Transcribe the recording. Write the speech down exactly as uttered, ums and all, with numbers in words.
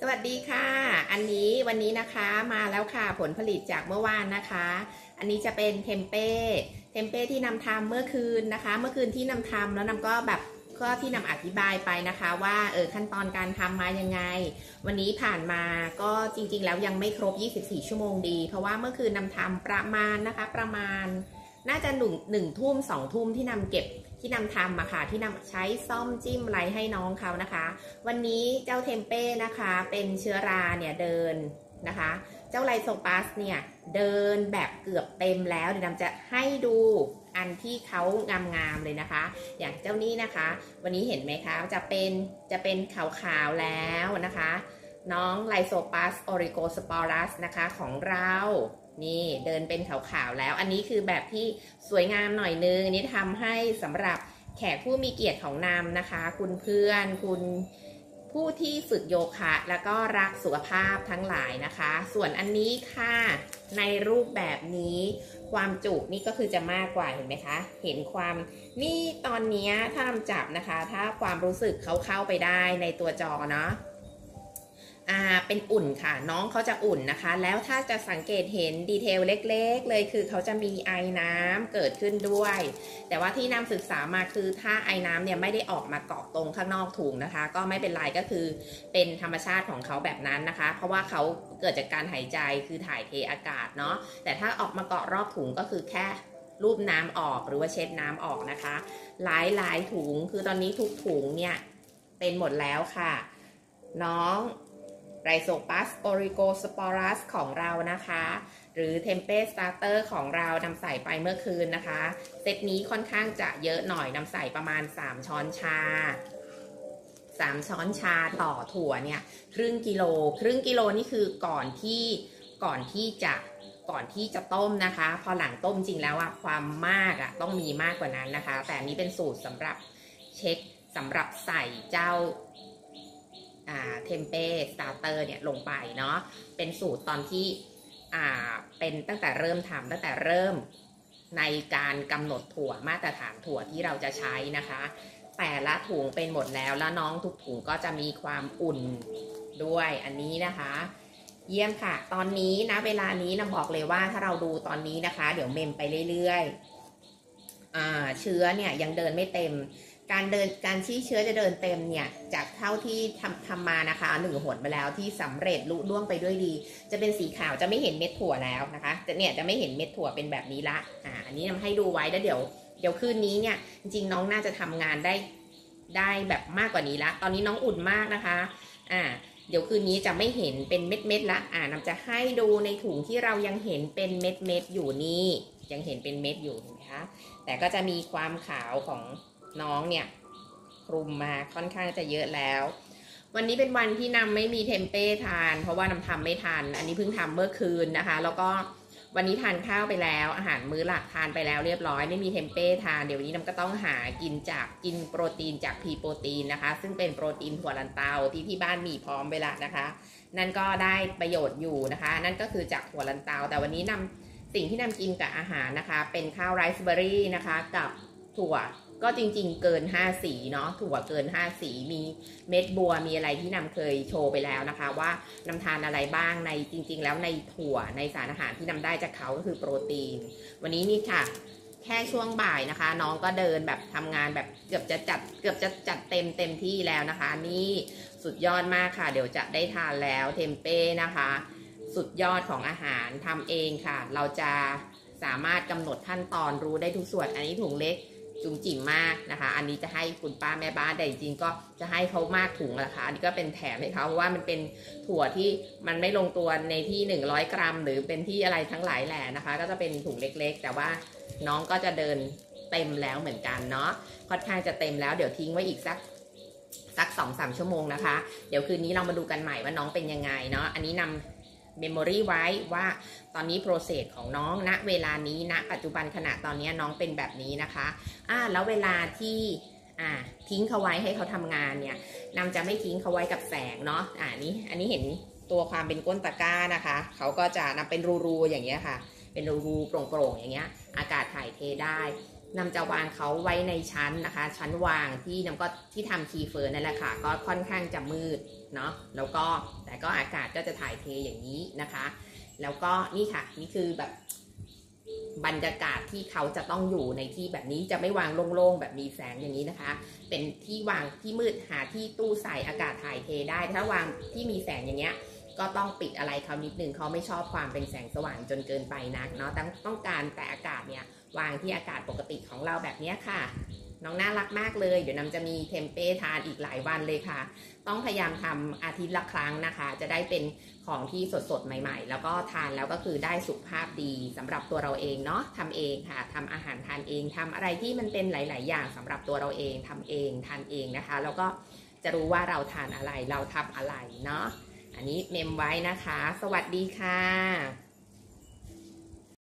สวัสดีค่ะอันนี้วันนี้นะคะมาแล้วค่ะผลผลิตจากเมื่อวานนะคะอันนี้จะเป็นเทมเป้เทมเป้ที่นำทำเมื่อคืนนะคะเมื่อคืนที่นำทำแล้วนำก็แบบก็ที่นำอธิบายไปนะคะว่าเออขั้นตอนการทำมายังไงวันนี้ผ่านมาก็จริงๆแล้วยังไม่ครบยี่สิบสี่ชั่วโมงดีเพราะว่าเมื่อคืนนำทำประมาณนะคะประมาณน่าจะหนึ่งหนึ่งทุ่มสองทุ่มที่นำเก็บที่นำทำมาค่ะที่นำใช้ซ่อมจิ้มอะไรให้น้องเขานะคะวันนี้เจ้าเทมเป้นะคะเป็นเชื้อราเนี่ยเดินนะคะเจ้าไลโซปัสเนี่ยเดินแบบเกือบเต็มแล้วเดี๋ยวนำจะให้ดูอันที่เขางามๆเลยนะคะอย่างเจ้านี้นะคะวันนี้เห็นไหมคะจะเป็นจะเป็นขาวๆแล้วนะคะน้องไลโซปัสออริโกสปอรัสนะคะของเรานี่เดินเป็นขาวๆแล้วอันนี้คือแบบที่สวยงามหน่อยนึงนี่ทำให้สำหรับแขกผู้มีเกียรติของนำนะคะคุณเพื่อนคุณผู้ที่ฝึกโยคะแล้วก็รักสุขภาพทั้งหลายนะคะส่วนอันนี้ค่ะในรูปแบบนี้ความจุนี่ก็คือจะมากกว่าเห็นไหมคะเห็นความนี่ตอนนี้ถ้าทำจับนะคะถ้าความรู้สึกเขาเข้าไปได้ในตัวจอเนาะอ่าเป็นอุ่นค่ะน้องเขาจะอุ่นนะคะแล้วถ้าจะสังเกตเห็นดีเทลเล็กๆเลยคือเขาจะมีไอน้ำเกิดขึ้นด้วยแต่ว่าที่นำศึกษามาคือถ้าไอน้ำเนี่ยไม่ได้ออกมาเกาะตรงข้างนอกถุงนะคะก็ไม่เป็นไรก็คือเป็นธรรมชาติของเขาแบบนั้นนะคะเพราะว่าเขาเกิดจากการหายใจคือถ่ายเทอากาศเนาะแต่ถ้าออกมาเกาะรอบถุงก็คือแค่รูปน้ำออกหรือว่าเช็ดน้ำออกนะคะหลายหลายถุงคือตอนนี้ทุกถุงเนี่ยเป็นหมดแล้วค่ะน้องไรโซปัสออริโกสปอรัสของเรานะคะหรือเทมเป้สตาร์เตอร์ของเรานำใส่ไปเมื่อคืนนะคะเซตนี้ค่อนข้างจะเยอะหน่อยนำใส่ประมาณสามช้อนชาสามช้อนชาต่อถั่วเนี่ยครึ่งกิโลครึ่งกิโลนี่คือก่อนที่ก่อนที่จะก่อนที่จะต้มนะคะพอหลังต้มจริงแล้วอะความมากอะต้องมีมากกว่านั้นนะคะแต่นี้เป็นสูตรสำหรับเช็คสำหรับใส่เจ้าเทมเป้สตาร์เตอร์เนี่ยลงไปเนาะเป็นสูตรตอนที่อ่าเป็นตั้งแต่เริ่มทำตั้งแต่เริ่มในการกำหนดถั่วมาตรฐานถั่วที่เราจะใช้นะคะแต่ละถุงเป็นหมดแล้วแล้วน้องทุกถุงก็จะมีความอุ่นด้วยอันนี้นะคะเยี่ยมค่ะตอนนี้นะเวลานี้นะบอกเลยว่าถ้าเราดูตอนนี้นะคะเดี๋ยวเมมไปเรื่อยๆอ่าเชื้อเนี่ยยังเดินไม่เต็มการเดินการที่เชื้อจะเดินเต็มเนี่ยจากเท่าที่ทำทำมานะคะหนึ่งหนไปแล้วที่สำเร็จลุล่วงไปด้วยดีจะเป็นสีขาวจะไม่เห็นเม็ดถั่วแล้วนะคะแต่เนี่ยจะไม่เห็นเม็ดถั่วเป็นแบบนี้ละอ่าอันนี้นำให้ดูไว้แล้วเดี๋ยวเดี๋ยวคืนนี้เนี่ยจริงๆน้องน่าจะทำงานได้ได้แบบมากกว่านี้ละตอนนี้น้องอุ่นมากนะคะอ่าเดี๋ยวคืนนี้จะไม่เห็นเป็นเม็ดเม็ดละอ่านำจะให้ดูในถุงที่เรายังเห็นเป็นเม็ดเม็ดอยู่นี่ยังเห็นเป็นเม็ดอยู่นะคะแต่ก็จะมีความขาวของน้องเนี่ยคลุมมาค่อนข้างจะเยอะแล้ววันนี้เป็นวันที่นำไม่มีเทมเป้ทานเพราะว่านำทำไม่ทันอันนี้เพิ่งทำเมื่อคืนนะคะแล้วก็วันนี้ทานข้าวไปแล้วอาหารมื้อหลักทานไปแล้วเรียบร้อยไม่มีเทมเป้ทานเดี๋ยวนี้นำก็ต้องหากินจากกินโปรตีนจากพีโปรตีนนะคะซึ่งเป็นโปรตีนถั่วลันเตาที่ที่บ้านมีพร้อมเวลานะคะนั่นก็ได้ประโยชน์อยู่นะคะนั่นก็คือจากถั่วลันเตาแต่วันนี้นำสิ่งที่นำกินกับอาหารนะคะเป็นข้าวไรซ์เบอร์รี่นะคะกับถั่วก็จริงๆเกินห้าสีเนาะถั่วเกินห้าสีมีเม็ดบัวมีอะไรที่นำเคยโชว์ไปแล้วนะคะว่านำทานอะไรบ้างในจริงๆแล้วในถั่วในสารอาหารที่นำได้จากเขาก็คือโปรตีนวันนี้นี่ค่ะแค่ช่วงบ่ายนะคะน้องก็เดินแบบทำงานแบบเกือบจะจัดเกือบจะจัดเต็มเต็มที่แล้วนะคะนี่สุดยอดมากค่ะเดี๋ยวจะได้ทานแล้วเทมเป้นะคะสุดยอดของอาหารทำเองค่ะเราจะสามารถกำหนดขั้นตอนรู้ได้ทุกส่วนอันนี้ถุงเล็กจุ๋มจิ๋มมากนะคะอันนี้จะให้คุณป้าแม่บ้านแต่จริงๆก็จะให้เขามากถุงนะคะอันนี้ก็เป็นแถมให้เขาเพราะว่ามันเป็นถั่วที่มันไม่ลงตัวในที่หนึ่งร้อยกรัมหรือเป็นที่อะไรทั้งหลายแหล่นะคะก็จะเป็นถุงเล็กๆแต่ว่าน้องก็จะเดินเต็มแล้วเหมือนกันเนาะค่อนข้างจะเต็มแล้วเดี๋ยวทิ้งไว้อีกสักสักสองสามชั่วโมงนะคะเดี๋ยวคืนนี้เรามาดูกันใหม่ว่าน้องเป็นยังไงเนาะอันนี้นำเมมโมรี่ไว้ว่าตอนนี้โปรเซสของน้องณเวลานี้ณปัจจุบันขณะตอนนี้น้องเป็นแบบนี้นะคะอ่าแล้วเวลาที่อ่าทิ้งเขาไว้ให้เขาทำงานเนี่ยนำจะไม่ทิ้งเขาไว้กับแสงเนาะอ่านี้อันนี้เห็นตัวความเป็นก้นตะกร้านะคะเขาก็จะนำเป็นรูๆอย่างเงี้ยค่ะเป็นรูๆโปร่งๆอย่างเงี้ยอากาศถ่ายเทได้นำจะวางเขาไว้ในชั้นนะคะชั้นวางที่นำก็ที่ทำคีย์เฟิร์นนั่นแหละค่ะก็ค่อนข้างจะมืดเนาะแล้วก็แต่ก็อากาศก็จะถ่ายเทอย่างนี้นะคะแล้วก็นี่ค่ะนี่คือแบบบรรยากาศที่เขาจะต้องอยู่ในที่แบบนี้จะไม่วางโล่งๆแบบมีแสงอย่างนี้นะคะเป็นที่วางที่มืดหาที่ตู้ใส่อากาศถ่ายเทได้ถ้าวางที่มีแสงอย่างเงี้ยก็ต้องปิดอะไรเขานิดนึงเขาไม่ชอบความเป็นแสงสว่างจนเกินไปนักเนาะต้องต้องการแต่อากาศเนี่ยวางที่อากาศปกติของเราแบบนี้ค่ะน้องน่ารักมากเลยเดี๋ยวนำจะมีเทมเป้ทานอีกหลายวันเลยค่ะต้องพยายามทำอาทิตย์ละครั้งนะคะจะได้เป็นของที่สดๆใหม่ๆแล้วก็ทานแล้วก็คือได้สุขภาพดีสำหรับตัวเราเองเนาะทำเองค่ะทำอาหารทานเองทำอะไรที่มันเป็นหลายๆอย่างสำหรับตัวเราเองทำเองทานเองนะคะแล้วก็จะรู้ว่าเราทานอะไรเราทำอะไรเนาะอันนี้เมมไว้นะคะสวัสดีค่ะ